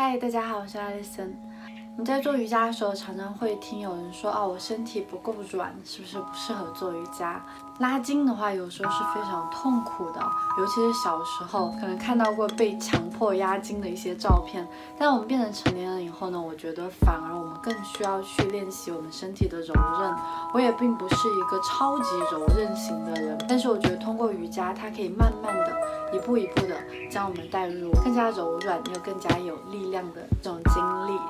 嗨，大家好，我是艾丽森。我们在做瑜伽的时候，常常会听有人说，我身体不够软，是不是不适合做瑜伽？拉筋的话，有时候是非常痛苦的，尤其是小时候，可能看到过被强迫压筋的一些照片。但我们变成成年人以后呢，我觉得反而我们更需要去练习我们身体的柔韧。我也并不是一个超级柔韧型的人，但是我觉得通过瑜伽，它可以慢慢的、一步一步的将我们带入更加柔软又更加有力量的这种经历。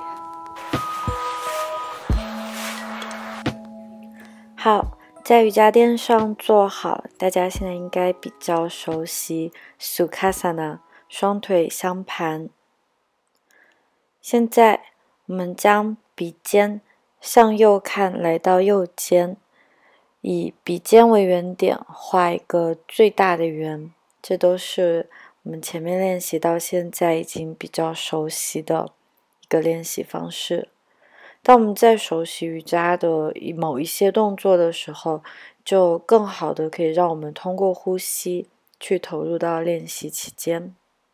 好，在瑜伽垫上坐好，大家现在应该比较熟悉 Sukhasana 双腿相盘。现在我们将鼻尖向右看，来到右肩，以鼻尖为原点画一个最大的圆，这都是我们前面练习到现在已经比较熟悉的一个练习方式。当我们在熟悉瑜伽的某一些动作的时候，就更好的可以让我们通过呼吸去投入到练习期间。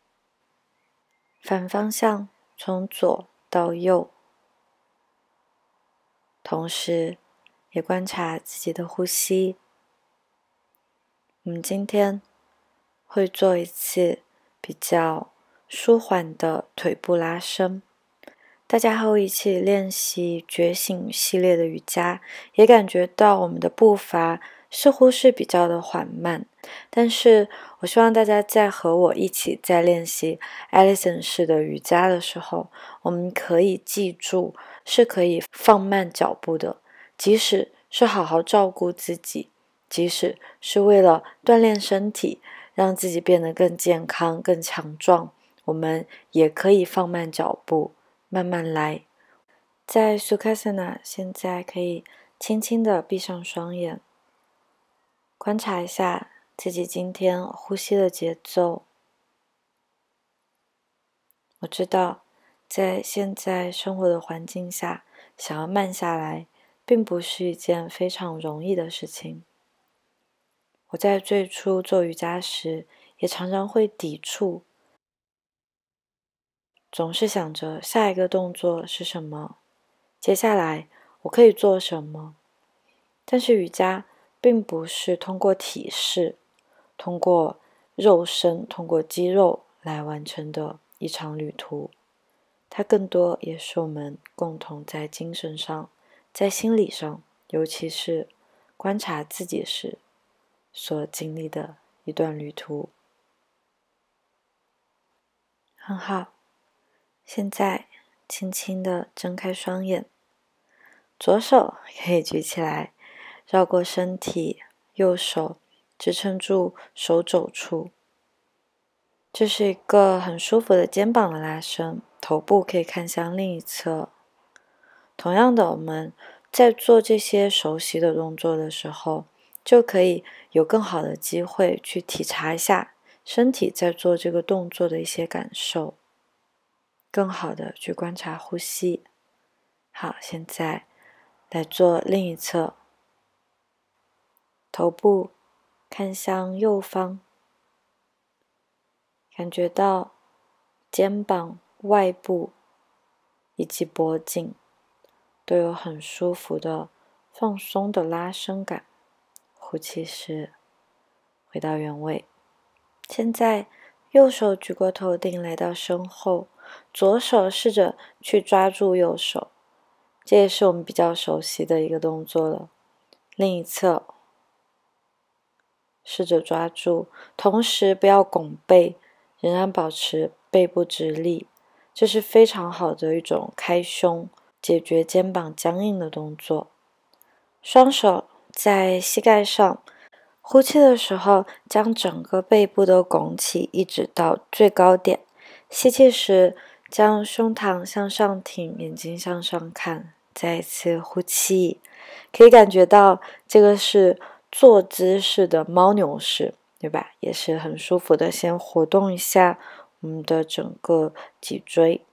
反方向从左到右，同时也观察自己的呼吸。我们今天会做一次比较舒缓的腿部拉伸。大家和我一起练习觉醒系列的瑜伽，也感觉到我们的步伐似乎是比较的缓慢，但是我希望大家在和我一起在练习 Allison 式的瑜伽的时候，我们可以记住是可以放慢脚步的，即使是好好照顾自己，即使是为了锻炼身体，让自己变得更健康、更强壮，我们也可以放慢脚步，慢慢来。在 Sukhasana 现在可以轻轻地闭上双眼，观察一下自己今天呼吸的节奏。我知道在现在生活的环境下，想要慢下来并不是一件非常容易的事情。我在最初做瑜伽时也常常会抵触，总是想着下一个动作是什么，接下来我可以做什么。但是瑜伽并不是通过体式、通过肉身、通过肌肉来完成的一场旅途，它更多也是我们共同在精神上、在心理上，尤其是观察自己时所经历的一段旅途。很好，现在轻轻地睁开双眼，左手可以举起来，绕过身体，右手支撑住手肘处。这是一个很舒服的肩膀的拉伸，头部可以看向另一侧。同样的，我们在做这些熟悉的动作的时候，就可以有更好的机会去体察一下身体在做这个动作的一些感受，更好的去观察呼吸。好，现在来做另一侧，头部看向右方，感觉到肩膀外部以及脖颈都有很舒服的放松的拉伸感。呼气时回到原位。现在右手举过头顶来到身后，左手试着去抓住右手，这也是我们比较熟悉的一个动作了。另一侧试着抓住，同时不要拱背，仍然保持背部直立，这是非常好的一种开胸、解决肩膀僵硬的动作。双手在膝盖上，呼气的时候将整个背部都拱起，一直到最高点。吸气时将胸膛向上挺，眼睛向上看。再一次呼气，可以感觉到这个是坐姿式的猫牛式，对吧？也是很舒服的。先活动一下我们的整个脊椎，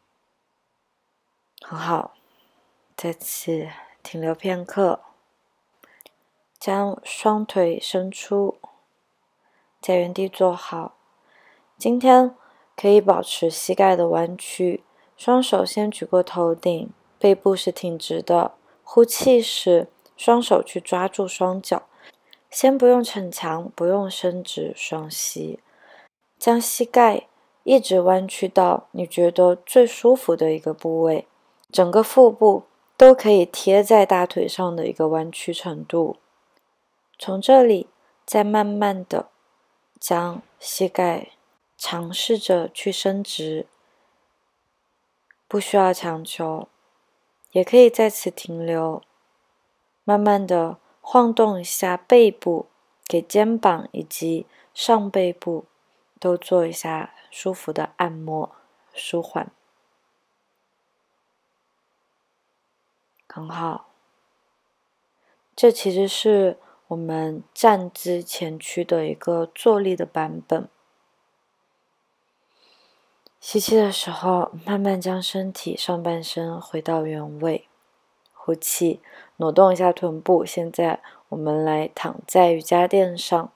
很好。再次停留片刻，将双腿伸出，在原地坐好。今天可以保持膝盖的弯曲， 双手先举过头顶，背部是挺直的。呼气时，双手去抓住双脚，先不用逞强，不用伸直双膝，将膝盖一直弯曲到你觉得最舒服的一个部位，整个腹部都可以贴在大腿上的一个弯曲程度。从这里再慢慢的将膝盖尝试着去伸直，不需要强求，也可以在此停留，慢慢的晃动一下背部，给肩膀以及上背部都做一下舒服的按摩舒缓。很好，这其实是我们站姿前屈的一个坐立的版本。吸气的时候，慢慢将身体上半身回到原位。呼气，挪动一下臀部。现在我们来躺在瑜伽垫上。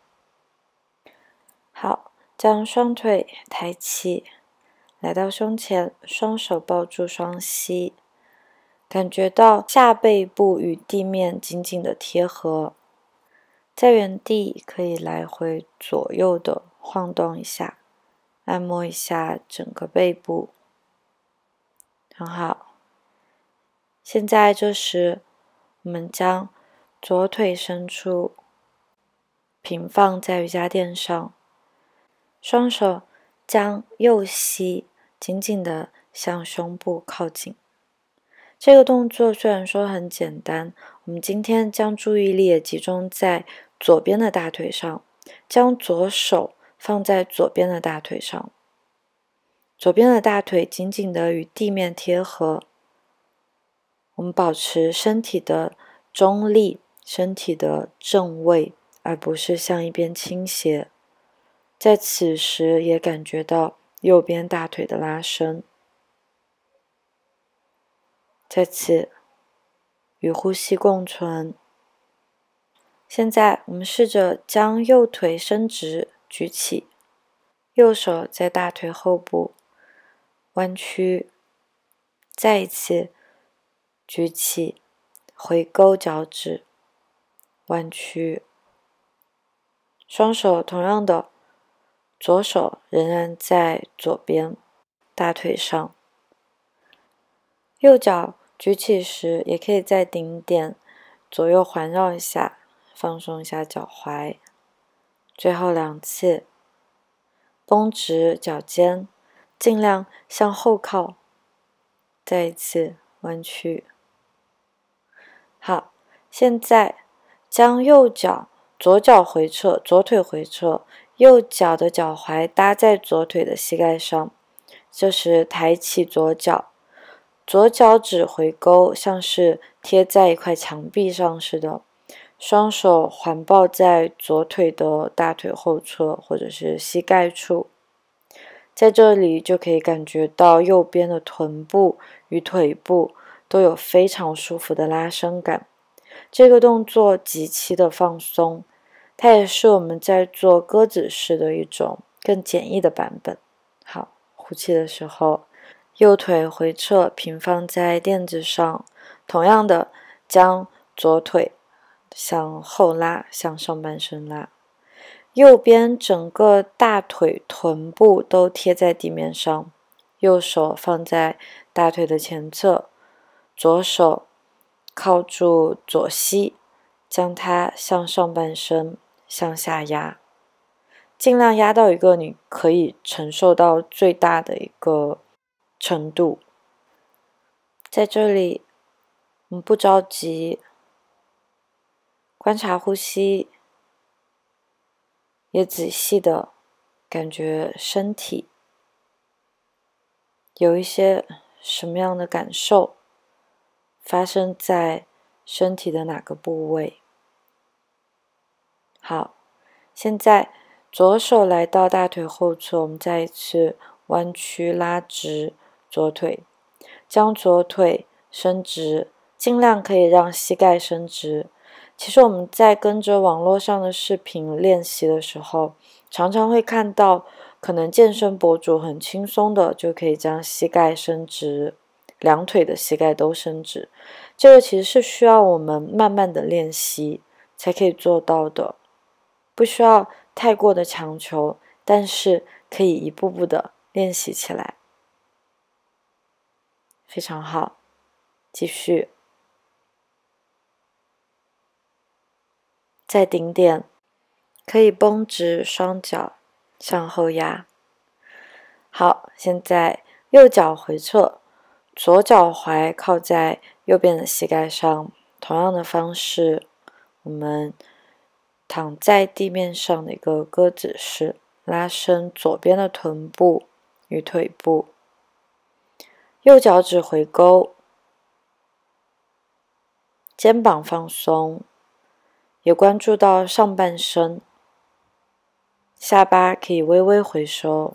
好，将双腿抬起，来到胸前，双手抱住双膝，感觉到下背部与地面紧紧的贴合。在原地可以来回左右的晃动一下，按摩一下整个背部。很好。现在这时，我们将左腿伸出，平放在瑜伽垫上，双手将右膝紧紧地向胸部靠近。这个动作虽然说很简单，我们今天将注意力也集中在左边的大腿上，将左手放在左边的大腿上，左边的大腿紧紧地与地面贴合。我们保持身体的中立，身体的正位，而不是向一边倾斜。在此时也感觉到右边大腿的拉伸。在此与呼吸共存。现在我们试着将右腿伸直举起，右手在大腿后部弯曲，再一次举起，回勾脚趾，弯曲。双手同样的，左手仍然在左边大腿上。右脚举起时，也可以在顶点左右环绕一下，放松一下脚踝。最后2次，绷直脚尖，尽量向后靠。再一次弯曲。好，现在将右脚左脚回撤，左腿回撤，右脚的脚踝搭在左腿的膝盖上。这时抬起左脚，左脚趾回勾，像是贴在一块墙壁上似的。双手环抱在左腿的大腿后侧或者是膝盖处。在这里就可以感觉到右边的臀部与腿部都有非常舒服的拉伸感。这个动作极其的放松，它也是我们在做鸽子式的一种更简易的版本。好，呼气的时候，右腿回撤平放在垫子上，同样的将左腿向后拉，向上半身拉。右边整个大腿臀部都贴在地面上，右手放在大腿的前侧，左手靠住左膝，将它向上半身向下压，尽量压到一个你可以承受到最大的一个程度。在这里，我们不着急，观察呼吸，也仔细的感觉身体有一些什么样的感受发生在身体的哪个部位。好，现在左手来到大腿后侧，我们再一次弯曲拉直左腿，将左腿伸直，尽量可以让膝盖伸直。其实我们在跟着网络上的视频练习的时候，常常会看到可能健身博主很轻松的就可以将膝盖伸直，两腿的膝盖都伸直。这个其实是需要我们慢慢的练习才可以做到的，不需要太过的强求，但是可以一步步的练习起来。非常好，继续。在顶点可以绷直双脚向后压。好，现在右脚回撤，左脚踝靠在右边的膝盖上，同样的方式，我们躺在地面上的一个鸽子式，拉伸左边的臀部与腿部，右脚趾回勾，肩膀放松，也关注到上半身，下巴可以微微回收，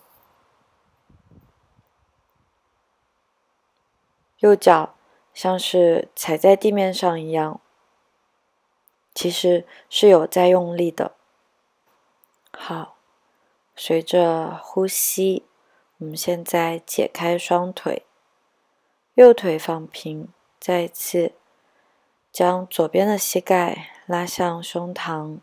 右脚像是踩在地面上一样，其实是有在用力的。好，随着呼吸，我们现在解开双腿，右腿放平，再一次将左边的膝盖拉向胸膛。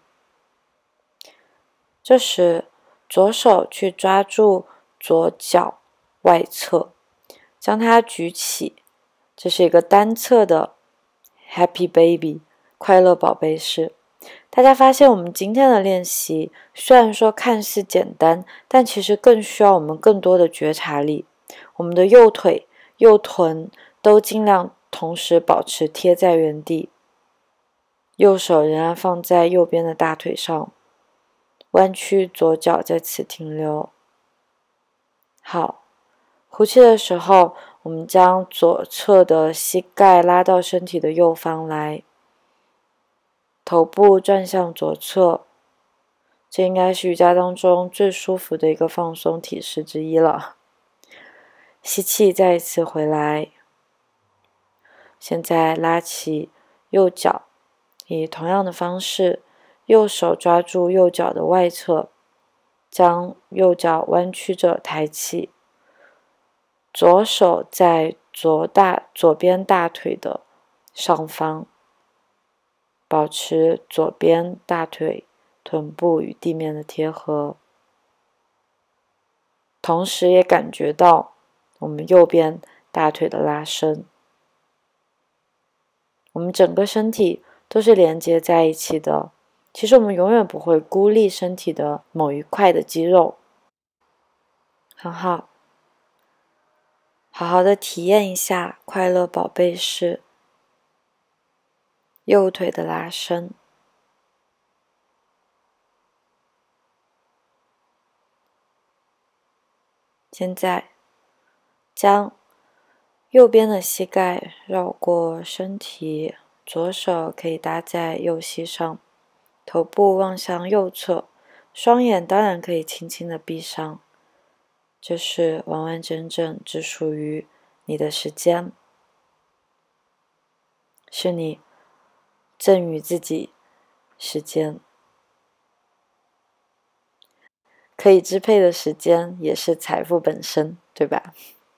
这时，左手去抓住左脚外侧，将它举起，这是一个单侧的 Happy Baby 快乐宝贝式。大家发现我们今天的练习虽然说看似简单，但其实更需要我们更多的觉察力。我们的右腿、右臀都尽量同时保持贴在原地，右手仍然放在右边的大腿上，弯曲左脚在此停留。好，呼气的时候，我们将左侧的膝盖拉到身体的右方来，头部转向左侧，这应该是瑜伽当中最舒服的一个放松体式之一了。吸气，再一次回来。现在拉起右脚，以同样的方式，右手抓住右脚的外侧，将右脚弯曲着抬起，左手在左边大腿的上方，保持左边大腿臀部与地面的贴合，同时也感觉到我们右边大腿的拉伸。我们整个身体都是连接在一起的，其实我们永远不会孤立身体的某一块的肌肉。很好，好好的体验一下快乐宝贝式右腿的拉伸。现在将右边的膝盖绕过身体，左手可以搭在右膝上，头部望向右侧，双眼当然可以轻轻的闭上。这是完完整整只属于你的时间，是你赠予自己时间。可以支配的时间也是财富本身，对吧？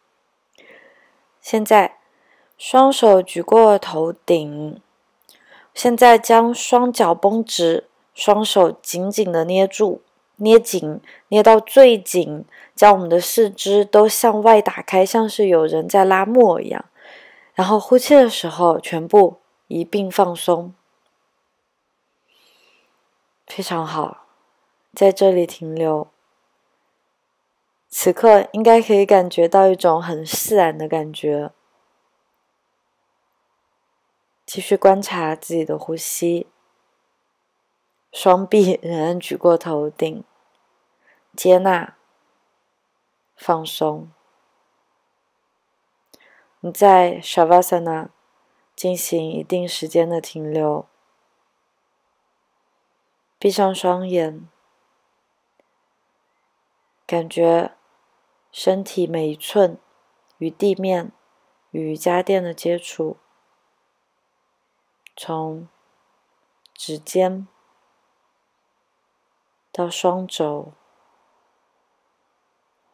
现在双手举过头顶，现在将双脚绷直，双手紧紧的捏住，捏紧，捏到最紧，将我们的四肢都向外打开，像是有人在拉木偶一样。然后呼气的时候，全部一并放松。非常好，在这里停留。此刻应该可以感觉到一种很释然的感觉。继续观察自己的呼吸，双臂仍然举过头顶，接纳，放松。你在 Shavasana 进行一定时间的停留，闭上双眼，感觉身体每一寸与地面与瑜伽垫的接触，从指尖到双肘，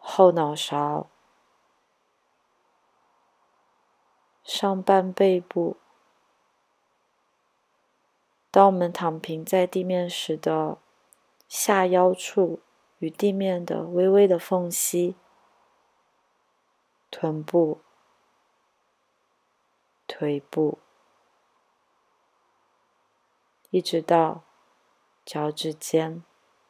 后脑勺、上半背部，当我们躺平在地面时的下腰处与地面的微微的缝隙，臀部、腿部，一直到脚趾尖。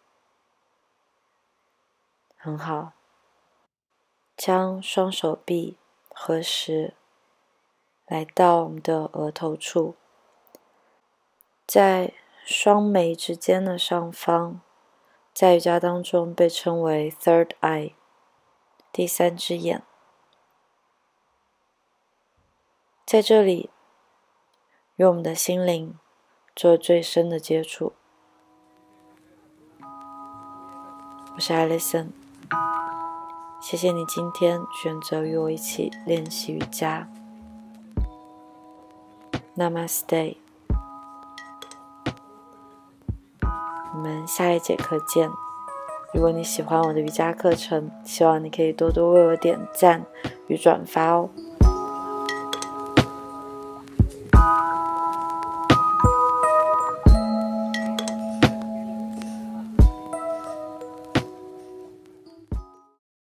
很好，将双手臂合十，来到我们的额头处，在双眉之间的上方，在瑜伽当中被称为 third eye， 第三只眼。在这里，与我们的心灵做最深的接触。我是 Alison， 谢谢你今天选择与我一起练习瑜伽。Namaste， 我们下一节课见。如果你喜欢我的瑜伽课程，希望你可以多多为我点赞与转发哦。